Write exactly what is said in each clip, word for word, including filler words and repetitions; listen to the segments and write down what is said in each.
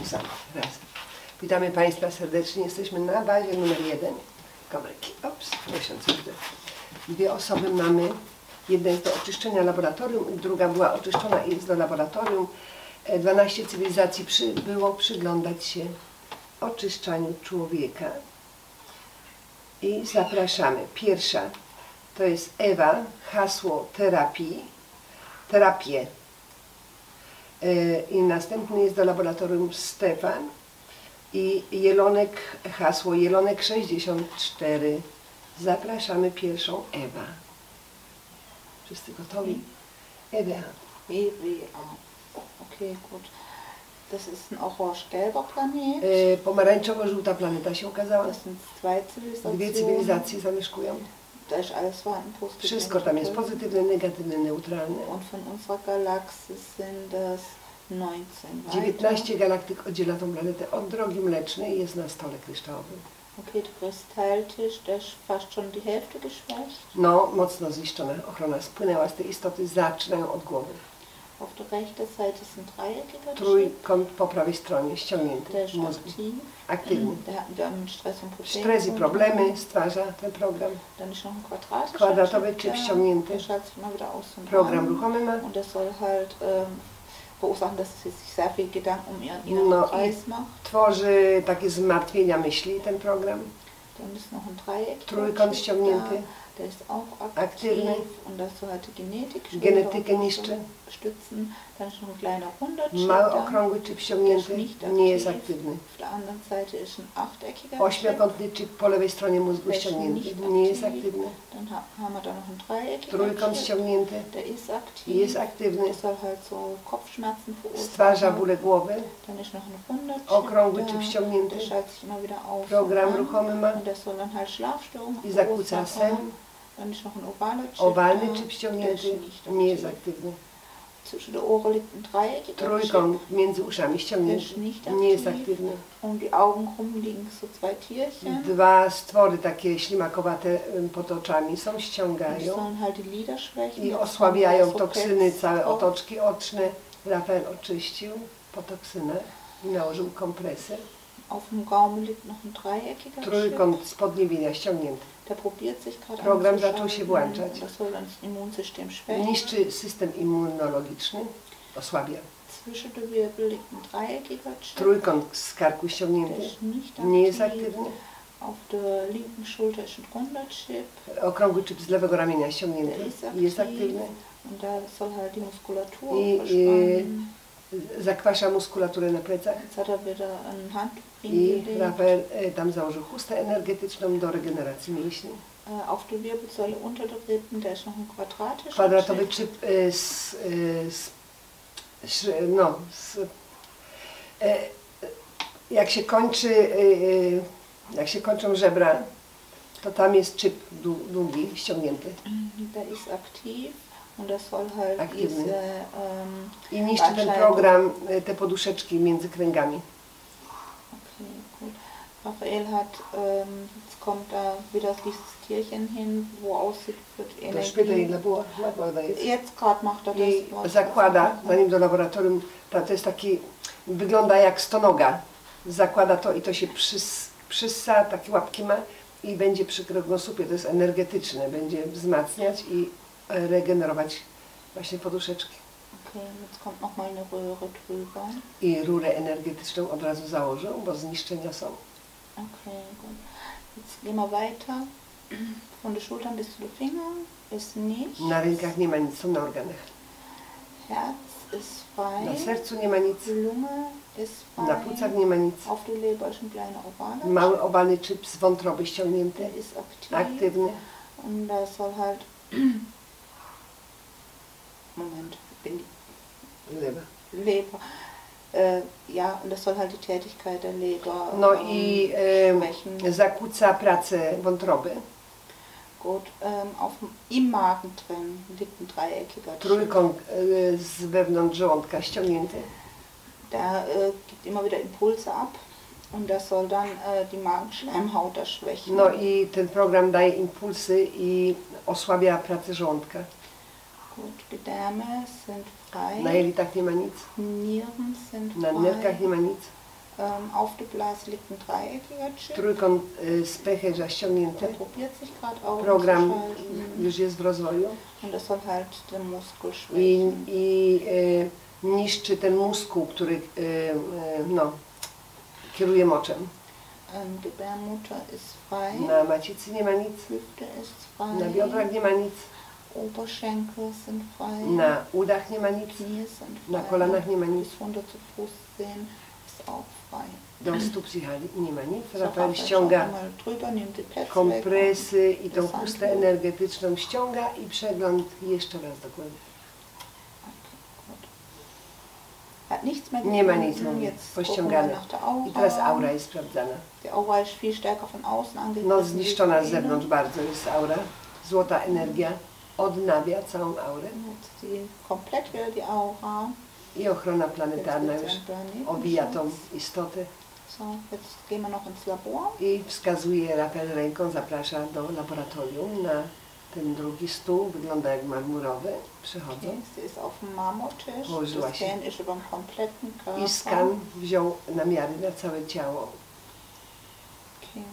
tu samo. Raz. Witamy Państwa serdecznie. Jesteśmy na bazie numer jeden. Kamerki. Ops, miesiąc. Dwie osoby mamy. Jedna jest do oczyszczenia laboratorium, druga była oczyszczona i jest do laboratorium. dwanaście cywilizacji przybyło przyglądać się oczyszczaniu człowieka. I zapraszamy. Pierwsza to jest Ewa, hasło terapii, terapię. I następny jest do laboratorium Stefan i Jelonek, hasło Jelonek sześćdziesiąt cztery. Zapraszamy pierwszą Ewa. Wszyscy gotowi? Ewa. Wie, wie, okay, gut. Das ist ein orange-gelber Planet. E, Pomarańczowo-żółta planeta się okazała. Das sind zwei Zivilisationen. Dwie cywilizacje zamieszkują. Da ist alles vorhanden, positiv. Wszystko tam jest pozytywne, negatywne, neutralne. Und von unserer Galaxie sind das neunzehn. dziewiętnaście galaktyk oddziela tą planetę od drogi mlecznej i jest na stole kryształowym. Okay, der Kristalltisch, der ist fast schon die Hälfte geschwächt. No, mocno zniszczona. Ochrona spłynęła z tej istoty, zaczynają od głowy. Auf der rechten Seite ist ein dreieckiger Chip. Trójkąt po prawej stronie ściągnięty. Der ist Mózg aktiv. aktywny. Da hatten wir mit Stress und Probleme. Stres i problemy stwarza ten program. Dann ist noch ein quadratischer Kwadratowy Chip chip da. ściągnięty. Der schaltet sich immer wieder aus und Program an. ruchomy ma. Und das soll halt ähm, verursachen, dass sie sich sehr viel Gedanken um ihren inneren No, Kreis macht. Tworzy takie zmartwienia myśli ten program. Dann ist noch ein Dreieck. Trójkąt ściągnięty. Der ist auch aktiv. Aktywny. Und das soll halt die Genetik Genetykę niszczy. stützen. Dann ist noch ein kleiner Hundertchip. Mały okrągły chip ściągnięty, nie jest aktywny. Auf der anderen Seite ist ein achteckiger Chip. Ośmiokątny chip po lewej stronie mózgu ściągnięty, nie jest aktywny. Dann ha haben wir da noch ein dreieckiger Trójkąt Chip. ściągnięty, Der ist aktiv. jest aktywny. Der soll halt so Kopfschmerzen Stwarza verursachen. bóle głowy. Dann ist noch ein Hundertchip. Okrągły da. chip ściągnięty. Der schaltet sich immer wieder auf. Program und an. ruchomy ma Und das soll dann halt Schlafstörungen i zakłóca verursachen. sen. Dann ist noch ein ovaler Chip. Owalny da. chip Der ściągnięty, ist nicht nie jest aktiv. aktywny. Zwischen den Ohren liegt ein dreieckiger Chip. Trójkąt między uszami ściągnięty, nie jest aktywny. Um die Augen rum liegen so zwei Tierchen. Dwa stwory takie ślimakowate ym, pod oczami są, Die ściągają sollen halt die Lider schwächen. i Das osłabiają haben wir so toksyny, całe fest. otoczki oczne. Rafael oczyścił po toksynach i nałożył kompresę. Auf dem Gaumen liegt noch ein dreieckiger Chip. Trójkąt z podniebienia ściągnięty. Der probiert sich gerade Program anzuschalten. zaczął się włączać. Das soll dann das Immunsystem schwächen. Niszczy system immunologiczny, osłabia. Zwischen den Wirbel liegt ein dreieckiger Chip. Trójkąt z karku Der ściągnięty, ist nicht nie jest aktiv. aktywny. Auf der linken Schulter ist ein runder Chip. Okrągły chip z lewego ramienia ściągnięty, Der ist jest aktiv. aktywny. Und da soll halt die Muskulatur I, verspannen. i zakwasza muskulaturę na plecach. Jetzt hat er wieder ein Handtuch I hingelegt. Rafael e, tam założył chustę energetyczną do regeneracji mięśni. Äh, Auf der Wirbelsäule unter den Rippen, da ist noch ein quadratischer Kwadratowy Chip. chip e, z, e, z, sz- no, z, e, jak się kończy, e, e, jak się kończą żebra, to tam jest chip dłu- długi, ściągnięty. Der ist aktiv und das soll halt Aktywny. diese ähm, I niszczy ten program, e, te poduszeczki między kręgami. okay, gut. Raphael hat, ähm, jetzt kommt da wieder dieses Tierchen hin, wo aussieht für die To szpyta Energie. ile było, nakłada jest. Jetzt gerade macht er das. I was- zakłada, zanim do laboratorium, to, to jest taki, wygląda jak stonoga. Zakłada to i to się przys, przyssa, takie łapki ma i będzie przy kręgosłupie, to jest energetyczne, będzie wzmacniać i e, regenerować właśnie poduszeczki. Okay, jetzt kommt noch mal eine Röhre drüber. I rurę energetyczną od razu założą, bo zniszczenia są. Okay, gut. Jetzt gehen wir weiter. Von den Schultern bis zu den Fingern ist nicht. Na rękach nie ma nic, są na organach. Herz ist frei. Na sercu nie ma nic, Die Lunge ist frei. na płucach nie ma nic. Auf der Leber ist ein kleiner ovaler Mały owalny chip z wątroby ściągnięty, Der ist aktiv. aktywny. Und da soll halt. Moment, bin Leber. Leber. Äh, ja, und das soll halt die Tätigkeit der Leber No ähm, i e, schwächen. zakłóca pracę wątroby. Gut, ähm, auf dem, im Magen drin liegt ein dreieckiger Chip. Trójkąt e, z wewnątrz żołądka ściągnięty. Der äh, gibt immer wieder Impulse ab und das soll dann äh, die Magenschleimhaut erschwächen. No i ten program daje impulsy i osłabia pracę żołądka. Gut, Gedärme sind frei. Na jelitach nie ma nic, Nieren sind na frei. nerkach nie ma nic. Ähm, auf der Blase liegt ein dreieckiger Chip. Trójkąt y, z pęcherza ściągnięty. Der probiert sich gerade auch Program umzuschalten. już jest w rozwoju Und das soll halt den Muskel i, schwächen. i y, niszczy ten muskuł, który y, y, no, kieruje moczem. Ähm, Gebärmutter ist frei. Na macicy nie ma nic, Hüfte ist na frei. biodrach nie ma nic, Oberschenkel sind frei. na udach nie ma nic, Knie sind frei. na kolanach nie ma nic, Bis runter zu Fußzehen ist auch frei. do stóp psychali nie ma nic. So, Rafael Raphael ściąga schaut mal drüber, nimmt die Plätze weg. kompresy i tą Das chustę Handtuch. energetyczną ściąga i przegląd jeszcze raz dokładnie. Okay, gut. Hat nichts mehr Nie ma nic, gefunden. mówię, Jetzt gucken wir pościągane. nach der Aura. I teraz aura jest sprawdzana. Die Aura ist viel stärker von außen angegriffen. No wie zniszczona von z innen. zewnątrz bardzo jest aura. Złota energia odnawia całą aurę Jetzt die, komplett wieder die Aura. i ochrona Jetzt planetarna wird's już ein Planetenschutz. obija tą istotę So, jetzt gehen wir noch ins Labor. i wskazuje Rafael ręką, zaprasza do laboratorium na ten drugi stół, wygląda jak marmurowy, przychodzą Okay, sie ist auf dem Marmortisch. Położyła Das się. Scan ist über den kompletten Körper. i skan wziął namiary na całe ciało. Okay.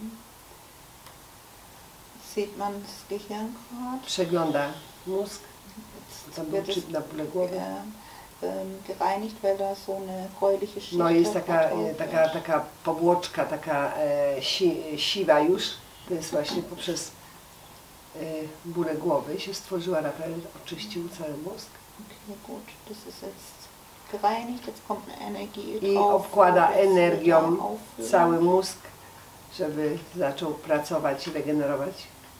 Sieht man das Gehirn gerade? Przegląda mózg, Jetzt tam był wird es chip na pole głowy. äh, ähm, gereinigt, weil da so eine gräuliche Schicht No jest drauf taka, wird. taka, taka powłoczka, taka e, si, siwa już, to jest właśnie poprzez e, bólę głowy się stworzyła, Rafael oczyścił cały mózg Okay, gut, das ist jetzt gereinigt, jetzt kommt eine Energie i drauf. obkłada wo wir es energią wieder auffüllen. cały mózg, żeby zaczął pracować i regenerować.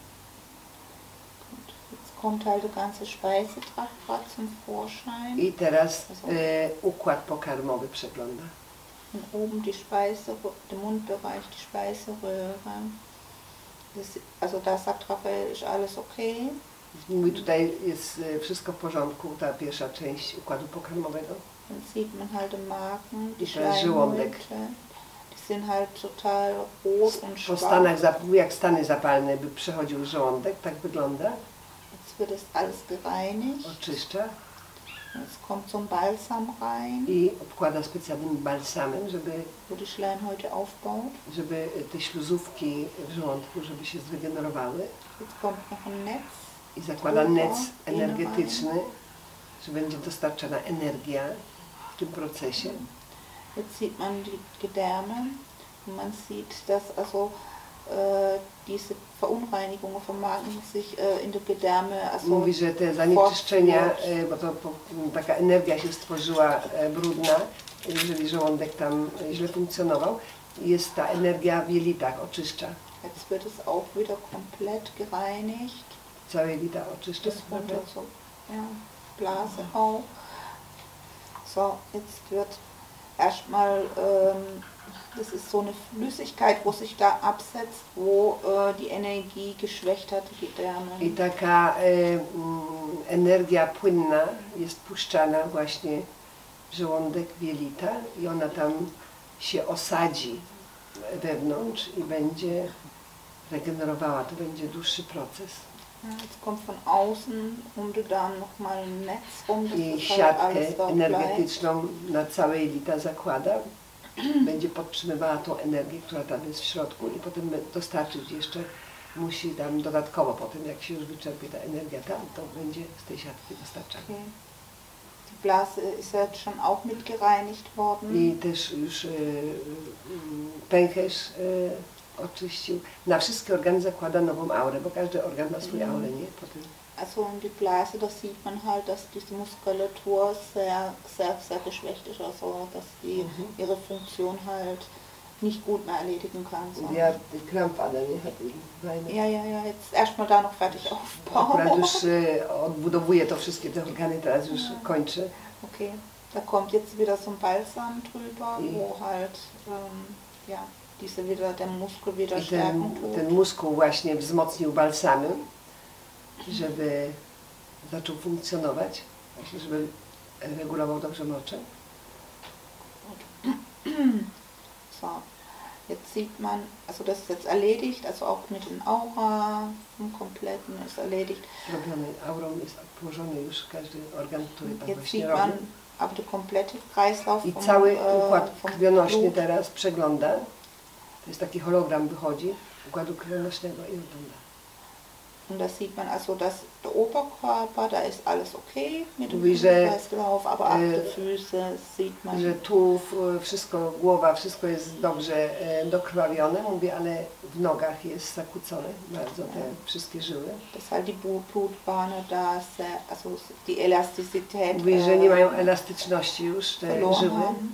Gut, jetzt kommt halt der ganze Speisetrakt gerade zum Vorschein. I teraz e, układ pokarmowy przegląda. Und oben die Speiseröhre, der Mundbereich, die Speiseröhre. Das, also da sagt Raphael, ist alles okay. Mówi, tutaj jest e, wszystko w porządku, ta pierwsza część układu pokarmowego. Dann sieht man halt den Magen, die I teraz żołądek. Schleimhäute. Die sind halt total rot und Po schwach. stanach, zap- jak stany zapalne by przechodził żołądek, tak wygląda, Jetzt wird es alles gereinigt. oczyszcza Jetzt kommt so ein Balsam rein, i obkłada specjalnym balsamem, żeby, wo die Schleimhäute aufbaut. żeby te śluzówki w żołądku, żeby się zregenerowały Jetzt kommt noch ein Netz. i zakłada nec energetyczny, że będzie dostarczana energia w tym procesie. Jetzt sieht man die Gedärme und man sieht, dass also äh, diese Verunreinigungen vom Magen sich äh, in der Gedärme also Mówi, że te zanieczyszczenia, e, bo to po, taka energia się stworzyła e, brudna, jeżeli żołądek tam e, źle funkcjonował, jest ta energia w jelitach, oczyszcza. jetzt wird es auch wieder komplett gereinigt. Całe jelita oczyszcza. Bis runter zur ja, Blase auch. So, jetzt wird erstmal, ähm, das ist so eine Flüssigkeit, wo sich da absetzt, wo äh, die Energie geschwächt hat, die Gedärme. I taka e, mm, energia płynna jest puszczana właśnie w żołądek, w jelita i ona tam się osadzi wewnątrz i będzie regenerowała. To będzie dłuższy proces. Ja, jetzt kommt von außen unter dann nochmal ein Netz rum, das I ist halt siatkę alles dort bleibt. energetyczną na całe jelita zakłada. Będzie podtrzymywała tą energię, która tam jest w środku i potem dostarczyć jeszcze musi tam dodatkowo potem, jak się już wyczerpie ta energia tam, to będzie z tej siatki dostarczana. Okay. Die Blase ist ja jetzt schon auch mit gereinigt worden. I też już y, y, pęcherz y, oczyścił. Na wszystkie organy zakłada nową aurę, bo każdy organ ma swój aurę, nie? Potem. Also in die Blase, da sieht man halt, dass diese Muskulatur sehr, sehr, sehr geschwächt ist, also dass die Mhm. ihre Funktion halt nicht gut mehr erledigen kann. So. Ja, Krampfader, nie? Hat ihn Beine. Ja, ja, ja, jetzt erstmal da noch fertig Akurat aufbauen. już y, odbudowuje to wszystkie te organy, teraz już kończy. Okay, da kommt jetzt wieder so ein Balsam drüber, Mhm. wo halt ähm, ja, diese wieder, der Muskel wieder I ten, stärken tut. ten muskuł właśnie wzmocnił balsamem, żeby zaczął funkcjonować, właśnie żeby regulował dobrze moczę. So, jetzt sieht man, also das ist jetzt erledigt, also auch mit den Aura vom Kompletten ist erledigt. Robiony aurą jest położony już każdy organ, który tam Jetzt właśnie sieht robi. man aber der komplette Kreislauf I vom, cały äh, układ vom krwionośny Blut. teraz przegląda. To jest taki hologram wychodzi układu krwionośnego i wygląda. Und da sieht man also, dass der Oberkörper, da ist alles okay mit dem Mówi, że, Kreislauf, aber auch e, die Füße sieht man. Że tułów, e, wszystko, głowa, wszystko jest dobrze e, dokrwawione, mówię, ale w nogach jest zakłócone bardzo te wszystkie żyły. Dass halt die Blut- Blutbahnen da sehr, also die Elastizität Mówi, że äh, nie mają elastyczności już te verloren żyły. haben.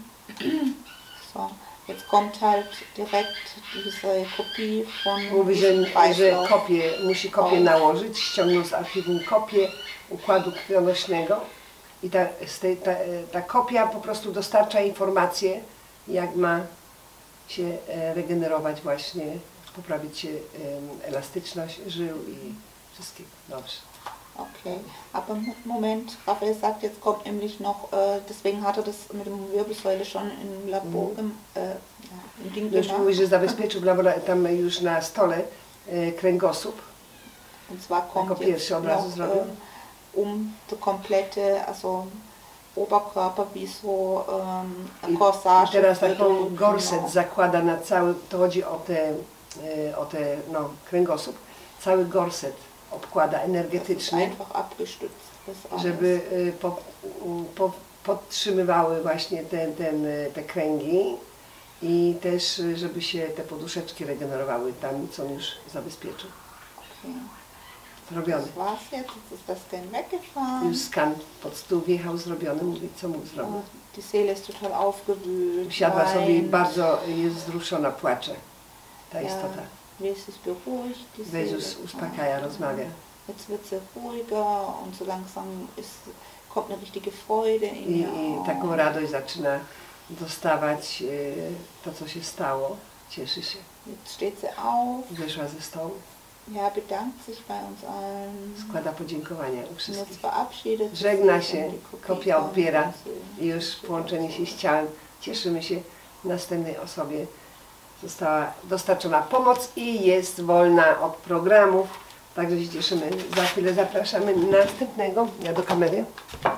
So, jetzt kommt halt direkt diese Kopie von Mówi, że, diesem że Kreislauf. kopię, musi kopię O. nałożyć, ściągnął z archiwum kopię układu krwionośnego i ta, z tej, ta, ta kopia po prostu dostarcza informacje, jak ma się e, regenerować właśnie, poprawić się e, elastyczność żył i wszystkiego. Dobrze. Okay, aber Moment, Raphael sagt, jetzt kommt nämlich noch, äh, deswegen hat er das mit dem Wirbelsäule schon im Labor, Mhm. im, äh, ja, im Ding Już gemacht. mówi, że zabezpieczył w labora- tam już na stole e, kręgosłup. Und zwar kommt Jako jetzt pierwszy od razu noch zrobił. ähm, um die komplette, also Oberkörper wie so ähm, I, ein I Corsage. teraz für taką die- gorset genau. zakłada na cały, to chodzi o te, e, o te no, kręgosłup, cały gorset obkłada Das ist energetyczny, einfach abgestützt. Das alles. żeby e, po, po, podtrzymywały właśnie ten, ten, e, te kręgi i też e, żeby się te poduszeczki regenerowały tam, co on już zabezpieczył. Okay. Zrobiony. Das war's jetzt, jetzt ist das Scan weggefahren. Już skan pod stół wjechał zrobiony, mówi co mógł zrobić. Die Seele ist total aufgewühlt. Siadła sobie i weint. bardzo jest wzruszona, płacze ta Ja, istota. Jesus beruhigt die Seele. Jezus uspokaja, rozmawia. Jetzt wird sie ruhiger und so langsam ist, kommt eine richtige Freude in I, ihr i auf. taką radość zaczyna dostawać e, to, co się stało. Cieszy się. Jetzt steht sie auf, Wyszła ze stołu, ja, bedankt sich bei uns allen. składa podziękowania u Und wszystkich. jetzt verabschiedet sie Żegna sich się, und die Kopie kopia kommt odbiera und sie- i już połączenie się z ciałem. Cieszymy się, następnej osobie została dostarczona pomoc i jest wolna od programów. Także się cieszymy. Za chwilę zapraszamy następnego. Ja do kamery.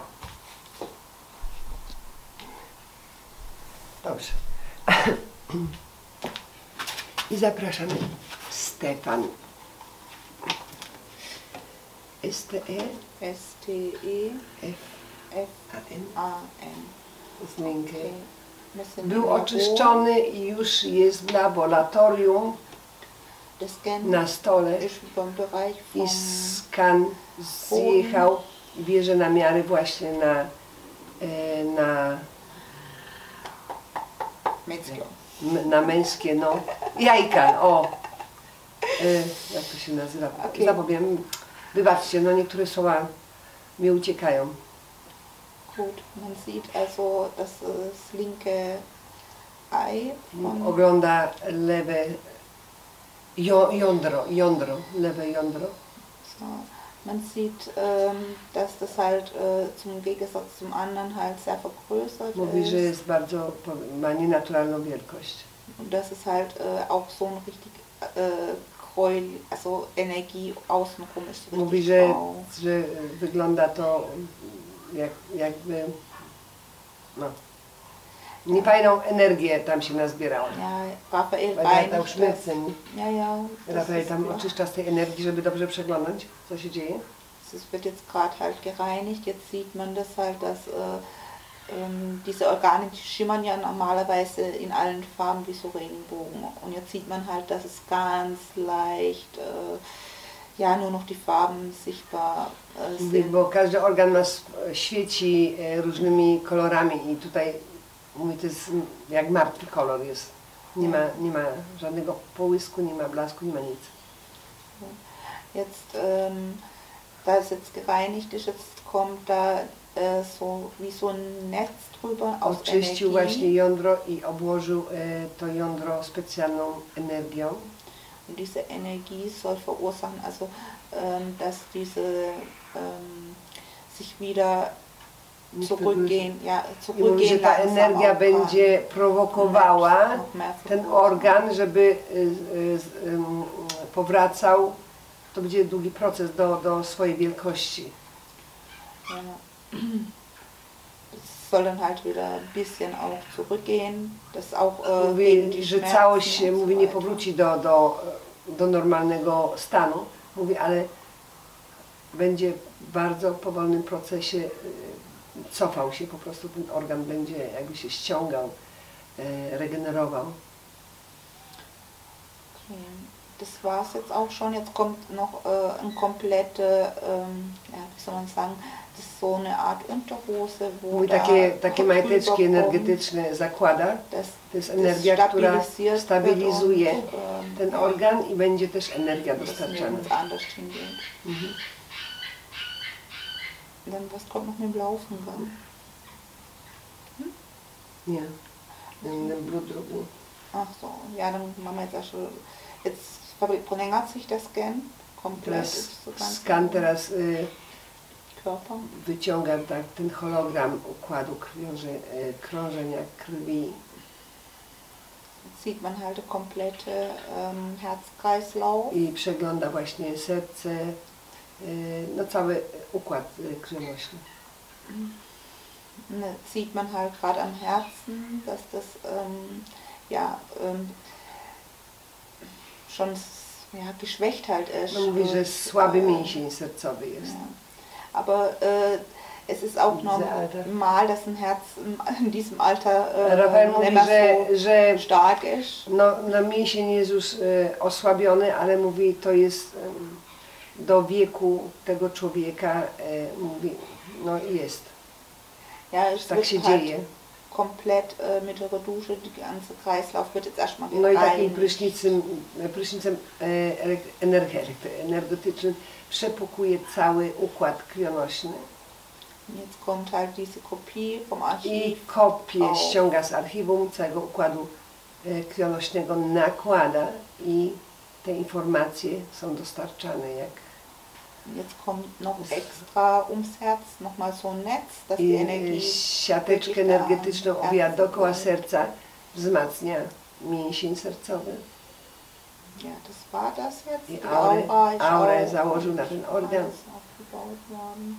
Dobrze. I zapraszamy Stefan. S T E S T E F F A N. A N. Z miękkiej. Okay. Wir sind im Był Labor. oczyszczony i już jest w laboratorium Der Scan na stole ist beim Bereich i vom skan zjechał i bierze namiary właśnie na, e, na, Metzger. m- na męskie, no, jajka, o, e, jak to się nazywa, Okej. zapomniałem, wybaczcie, no niektóre słowa mi uciekają. Gut, man sieht also das, äh, das linke Ei von Ogląda lewe jo, jądro, jądro, lewe jądro. so. Man sieht, ähm, dass das halt äh, zum Gegensatz zum anderen halt sehr vergrößert Mówi, że ist. jest bardzo, po- ma nienaturalną wielkość. Und dass es halt äh, auch so ein richtig äh, Gräuel, also Energie außenrum ist. So Mówi, richtig że, grau. że wygląda to jak, jakby, no, niefajną energię tam się nazbierało. Ja, Raphael Weil reinigt da auch das. Schmerzen. Ja, ja. das Rafael ist tam klar. oczyszcza z tej energii, żeby dobrze przeglądać, co się dzieje. Es wird jetzt gerade halt gereinigt. Jetzt sieht man das halt, dass äh, ähm, diese Organe, die schimmern ja normalerweise in allen Farben wie so Regenbogen. Und jetzt sieht man halt, dass es ganz leicht, äh, ja, nur noch die Farben sichtbar äh, Mówi, sind. bo każdy organ ma, sw- świeci e, różnymi kolorami i tutaj, mówi, to jest jak martwy kolor jest. Nie ma, nie ma żadnego połysku, nie ma blasku, nie ma nic. Jetzt, ähm, da es jetzt gereinigt ist, jetzt kommt da äh, so wie so ein Netz drüber aus Oczyścił Energie. właśnie jądro i obłożył e, to jądro specjalną energią. Und diese Energie soll verursachen, also ähm, dass diese ähm, sich wieder Nicht zurückgehen, ja, I mówi, że zurückgehen ta langsam energia auch będzie prowokowała noch mehr ten verursachen. organ, żeby y, y, z- ym, powracał. To będzie długi proces do, do swojej wielkości. Ja. Es soll dann halt wieder ein bisschen auch zurückgehen, das auch äh, Mówi, gegen die że Schmerzen całość się, und so mówi, nie weiter. powróci do, do, do normalnego stanu. Mówi, ale będzie w bardzo powolnym procesie y, cofał się, po prostu ten organ będzie jakby się ściągał, y, regenerował. Okay. Das war es jetzt auch schon. Jetzt kommt noch äh, ein komplette, ähm, ja, wie soll man sagen, das ist so eine Art Unterhose, wo Mówi, da takie, takie drüber majteczki kommt, energetyczne zakłada. das, To jest das energia, która stabilisiert stabilizuje wird und, ähm, ten ja, organ i będzie też energia das dostarczana. nirgends anders hingeht. Mhm. Dann was kommt noch mit dem Laufengang? Nie. Ten blutdruck. nie. Ach so, ja, dann machen wir jetzt auch schon. Jetzt verlängert sich der Scan komplett. Teraz ist so ganz skan teraz y, Körper. wyciąga tak, ten hologram układu krwiąże, y, krążenia krwi. Jetzt sieht man halt den komplette ähm, Herzkreislauf. I przegląda właśnie serce, y, no cały układ y, krwionośny. Ne, sieht man halt gerade am Herzen, dass das ähm, ja ähm, schon ja, geschwächt halt ist. No mówi, że słaby Äh, mięsień sercowy jest. ja. Aber äh, es ist auch Diese Alter. normal, dass ein Herz in diesem Alter äh, Rafael nicht mówi, mehr że, że so stark ist. no, no mięsień jest już y, osłabiony, ale mówi, to jest y, do wieku tego człowieka, y, mówi, no jest, Ja, es tak wird się halt dzieje. komplett äh, mit der Dusche, die ganze Kreislauf wird jetzt erstmal No i takim rein. prysznicem, prysznicem e, energe- energetycznym przepukuje cały układ krwionośny Jetzt kommt halt diese Kopie vom i Archiv. kopię O. ściąga z archiwum całego układu e, krwionośnego, nakłada i te informacje są dostarczane jak Jetzt kommt noch extra ums Herz nochmal so ein Netz, dass die i Energie e, siateczkę wirklich da energetyczną am owija Herzen dookoła bleibt. serca, wzmacnia mięsień sercowy Ja, das war das jetzt. i Die aurę, Aura ist aurę auch założył na ten organ. alles aufgebaut worden.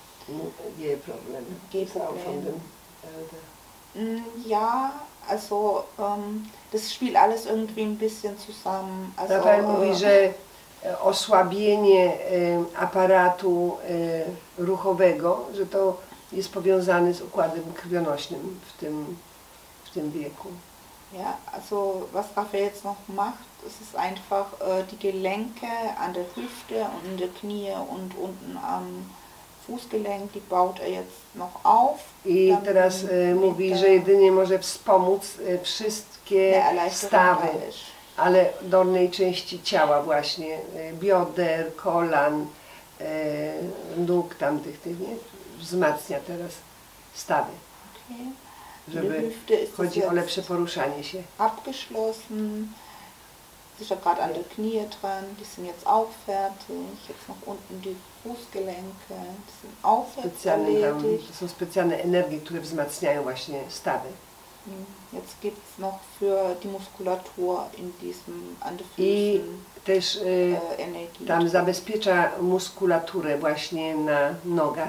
Ge problemy. G-Probleme. Von dem Eltern. Mm, Ja, also ähm, das spielt alles irgendwie ein bisschen zusammen. Also, Rafael äh, mówi, że e, osłabienie e, aparatu e, ruchowego, że to jest powiązane z układem krwionośnym w tym, w tym wieku. Ja, also was Raphael jetzt noch macht, es ist einfach äh, die Gelenke an der Hüfte und in der Knie und unten am Fußgelenk, die baut er jetzt noch auf. I Dann teraz e, mit mówi, der- że jedynie może wspomóc e, wszystkie der Erleichterung stawy, da ist. ale dolnej części ciała właśnie, e, bioder, kolan, e, nóg tamtych, tych, nie? Wzmacnia teraz stawy, Okay. In der żeby Hüfte ist es chodzi o lepsze jetzt poruszanie się. abgeschlossen. Ist ja gerade an der Knie dran, die sind jetzt auch fertig. Jetzt noch unten die Fußgelenke, die sind auch jetzt Specjalne tam, erledigt. to są specjalne energie, które wzmacniają właśnie stawy. Jetzt gibt es noch für die Muskulatur in diesem, an den I Füßen też y, äh, Energie. tam zabezpiecza muskulaturę właśnie na nogach,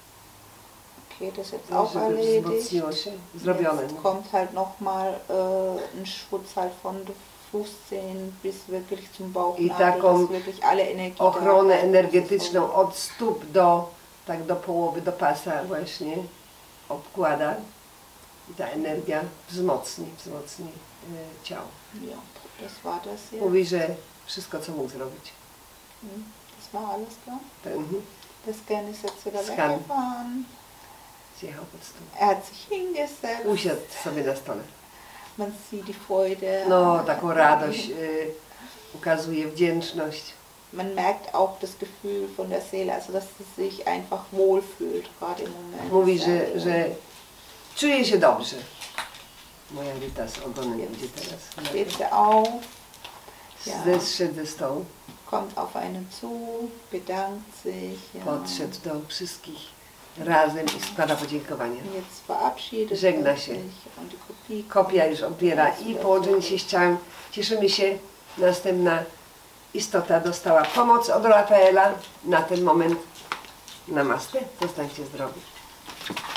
Okay, das ist jetzt auch żeby erledigt. wzmocniło się, zrobione. Jetzt kommt halt nochmal äh, ein Schutz halt von den Fußzehen bis wirklich zum Bauchnabel, taką dass wirklich alle Energie da Ochronę bleibt. energetyczną od stóp do, tak do połowy, do pasa właśnie obkłada. I ta energia wzmocni, wzmocni y, ciało. Ja, das war das jetzt. Mówi, że wszystko co mógł zrobić. Hm, Das war alles klar. To, mhm. Der Scan ist jetzt wieder Scan. weggefahren. Zjechał pod stół. Er hat sich hingesetzt. Usiadł sobie na stole. Man sieht die Freude. No, taką radość, y, ukazuje wdzięczność. Man merkt auch das Gefühl von der Seele, also dass sie sich einfach wohlfühlt, gerade im Moment. Mówi, że, że czuje się dobrze. Moja Rita z ogonem idzie teraz. Steht sie auf, ja, Zeszedł ze stołu, kommt auf einen zu, bedankt sich. Ja. podszedł do wszystkich razem i składa podziękowania. Jetzt verabschiedet Żegna er się. sich und die Kopie Kopia już odbiera i połączenie się z ciałem. Cieszymy się. Następna istota dostała pomoc od Rafaela na ten moment. Namaste. Zostańcie zdrowi.